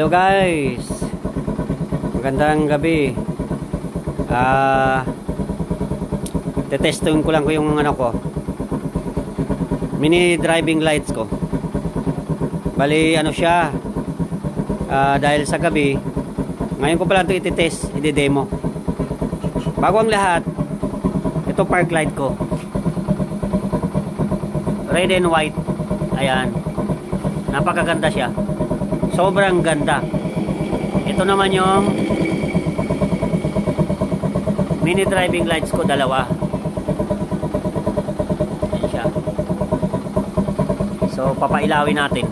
Hello guys, magandang gabi. Tetesting ko lang yung ano ko, mini driving lights ko. Bali ano siya, dahil sa gabi, ngayon ko pala ito ititest, i-demo. Bago ang lahat, ito park light ko, red and white. Ayan, napakaganda siya, sobrang ganda. Ito naman yung mini driving lights ko, dalawa. Ayan siya. So papailawin natin.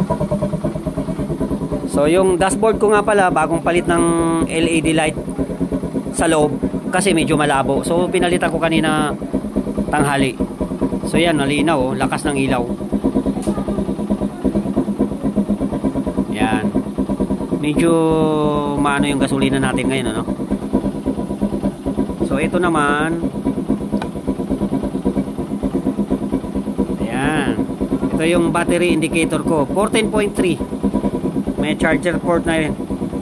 So yung dashboard ko nga pala, bagong palit ng LED light sa loob kasi medyo malabo. So pinalitan ko kanina tanghali. So yan, malinaw oh, lakas ng ilaw. Yan. Medyo maano yung gasolina natin ngayon, ano? So ito naman, ayan, ito yung battery indicator ko, 14.3, may charger port na rin.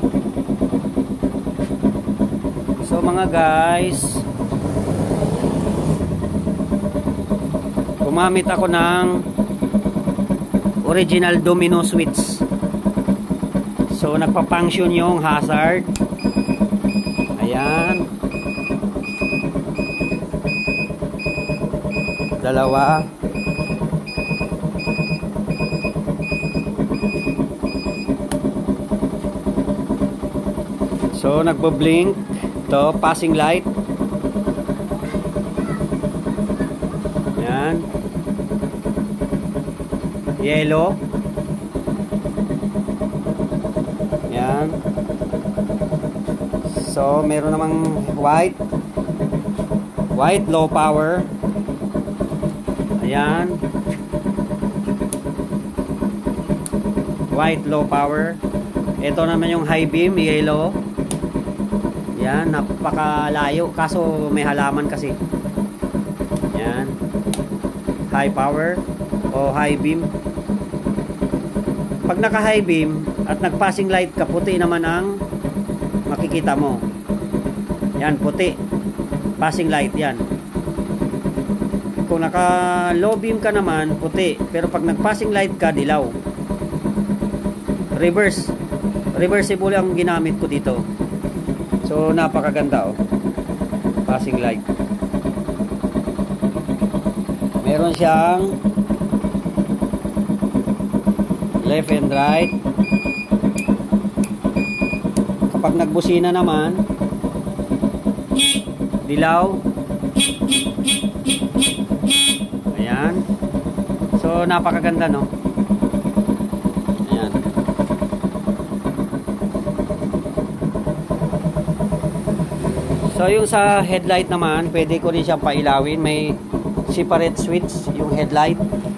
So mga guys, gumamit ako ng original domino switch. So nagpa-function yung hazard. Ayan, dalawa. So nagbo-blink to, passing light. Yan, yellow. Yan. So meron namang white low power. Ayan, white low power. Ito naman yung high beam, yellow. Yan, napakalayo kaso may halaman kasi. Yan, high power o high beam. Pag naka high beam at nag-passing light ka, puti naman ang makikita mo. Yan, puti, passing light yan. Kung naka low beam ka naman, puti. Pero pag nag-passing light ka, dilaw. Reversible ang ginamit ko dito. So napakaganda oh, passing light. Meron siyang left and right. Kapag nagbusina naman, dilaw. Ayan. So napakaganda, no? Ayan. So yung sa headlight naman, pwede ko rin siyang pailawin. May separate switch yung headlight.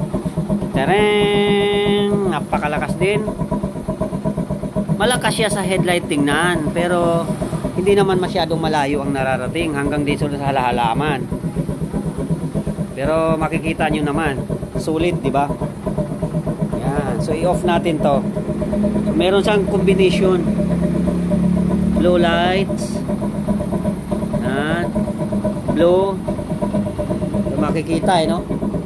Tereng! Napakalakas din. Malakas siya sa headlight tingnan, pero hindi naman masyadong malayo ang nararating, hanggang dito sa halaman. Pero makikita nyo naman, sulit, di ba? Yan. So i-off natin to. Meron siyang combination, blue lights, yan, blue. So, makikita no?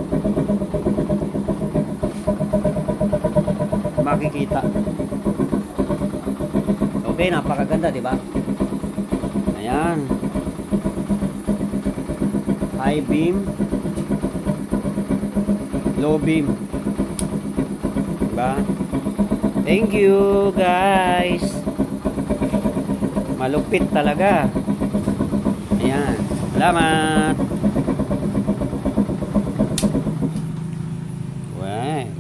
Makikita. Okay, napakaganda, di ba? Ayan. High beam, low beam. Diba? Thank you guys. Malupit talaga. Ayan. Salamat. Wow.